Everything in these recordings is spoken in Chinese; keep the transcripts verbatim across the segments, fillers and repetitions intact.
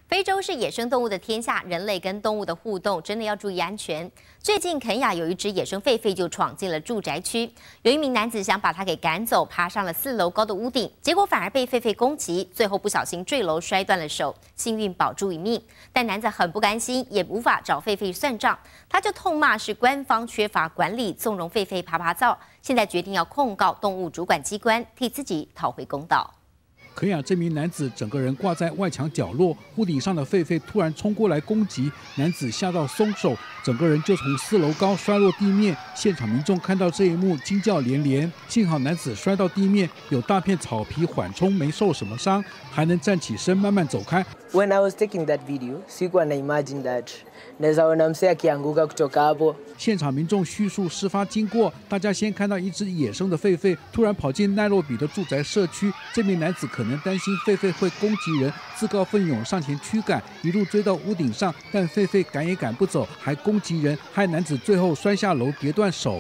非洲是野生动物的天下，人类跟动物的互动真的要注意安全。最近肯亚有一只野生狒狒就闯进了住宅区，有一名男子想把它给赶走，爬上了四楼高的屋顶，结果反而被狒狒攻击，最后不小心坠楼摔断了手，幸运保住一命。但男子很不甘心，也无法找狒狒算账，他就痛骂是官方缺乏管理，纵容狒狒爬爬灶，现在决定要控告动物主管机关，替自己讨回公道。 肯亚这名男子整个人挂在外墙角落，屋顶上的狒狒突然冲过来攻击，男子吓到松手，整个人就从四楼高摔落地面。现场民众看到这一幕，惊叫连连。幸好男子摔到地面，有大片草皮缓冲，没受什么伤，还能站起身慢慢走开。 When I was taking that video, sikuwa na imagine that naweza ona msee akianguka kutoka hapo. 现场民众叙述事发经过，大家先看到一只野生的狒狒突然跑进奈洛比的住宅社区，这名男子可能担心狒狒会攻击人，自告奋勇上前驱赶，一路追到屋顶上，但狒狒赶也赶不走，还攻击人，害男子最后摔下楼跌断手。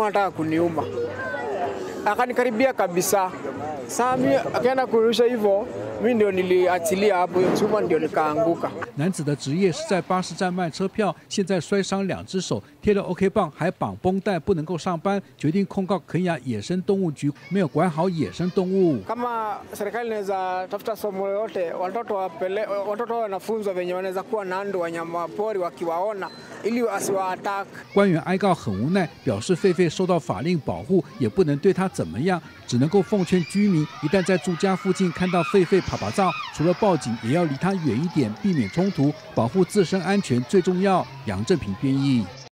akanikaribia kabisa. Sasa mimi akaenda kurusha hivyo, mimi ndio niliachilia hapo chuma ndio nikaanguka. 男子的职业是在巴士站卖车票，现在摔伤两只手，贴了 OK 棒，还绑绷带，不能够上班，决定控告肯亚野生动物局没有管好野生动物。 Kama serikali inaweza tafuta somo yote, watoto wapele, watoto wanafunzwa venye wanaweza kuwa na ndo wanyama pori wakiwaona ili asiwaattack。 官员哀告很无奈，表示狒狒受到法令保护，也不能对它怎么样，只能够奉劝居民，一旦在住家附近看到狒狒爬爬灶，除了报警，也要离它远一点，避免冲突，保护自身安全最重要。杨正平编译。